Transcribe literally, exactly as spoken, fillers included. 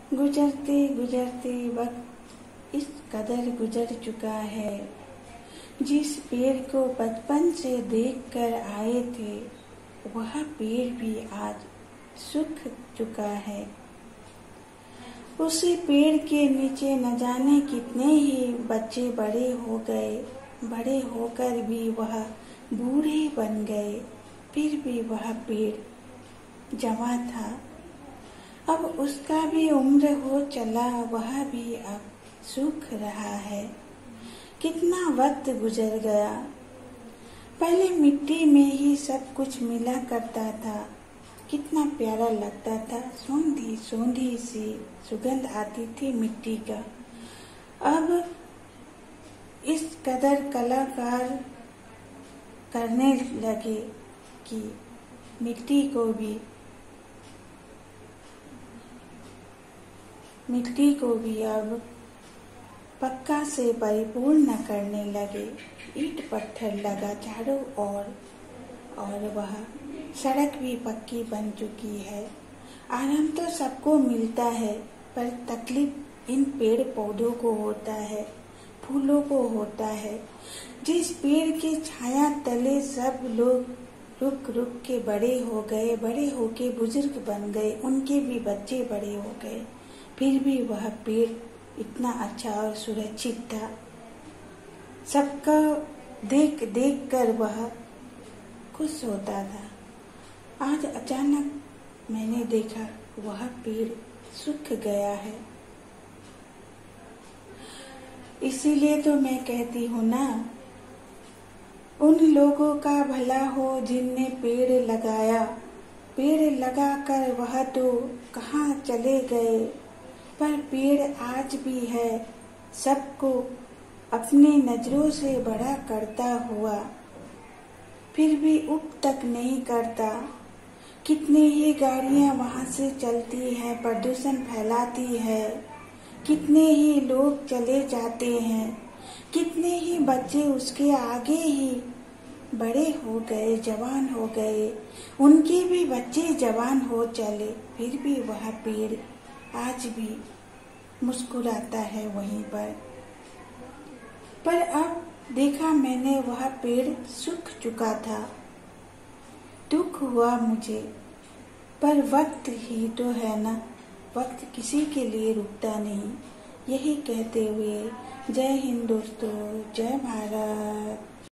गुजरते गुजरते वक्त इस कदर गुजर चुका है। जिस पेड़ को बचपन से देख कर आए थे, वह पेड़ भी आज सूख चुका है। उसी पेड़ के नीचे न जाने कितने ही बच्चे बड़े हो गए, बड़े होकर भी वह बूढ़े बन गए, फिर भी वह पेड़ जवान था। अब उसका भी उम्र हो चला, वह भी अब सूख रहा है। कितना वक्त गुजर गया। पहले मिट्टी में ही सब कुछ मिला करता था, कितना प्यारा लगता था। सोंधी सोंधी सी सुगंध आती थी मिट्टी का। अब इस कदर कलाकार करने लगे कि मिट्टी को भी मिट्टी को भी अब पक्का से परिपूर्ण करने लगे। ईंट पत्थर लगा चारों ओर और वह सड़क भी पक्की बन चुकी है। आराम तो सबको मिलता है, पर तकलीफ इन पेड़ पौधों को होता है, फूलों को होता है। जिस पेड़ की छाया तले सब लोग रुक रुक के बड़े हो गए, बड़े होके बुजुर्ग बन गए, उनके भी बच्चे बड़े हो गए, फिर भी वह पेड़ इतना अच्छा और सुरक्षित था। सबका देख देख कर वह खुश होता था। आज अचानक मैंने देखा वह पेड़ सूख गया है। इसीलिए तो मैं कहती हूँ ना, उन लोगों का भला हो जिनने पेड़ लगाया। पेड़ लगाकर वह तो कहाँ चले गए, पर पेड़ आज भी है, सबको अपनी नजरों से बड़ा करता हुआ, फिर भी उठ तक नहीं करता। कितनी ही गाड़ियां वहां से चलती हैं, प्रदूषण फैलाती है, कितने ही लोग चले जाते हैं, कितने ही बच्चे उसके आगे ही बड़े हो गए, जवान हो गए, उनके भी बच्चे जवान हो चले, फिर भी वह पेड़ आज भी मुस्कुराता है वहीं पर। पर अब देखा मैंने वह पेड़ सूख चुका था। दुख हुआ मुझे, पर वक्त ही तो है ना, वक्त किसी के लिए रुकता नहीं। यही कहते हुए जय हिंद दोस्तों, जय भारत।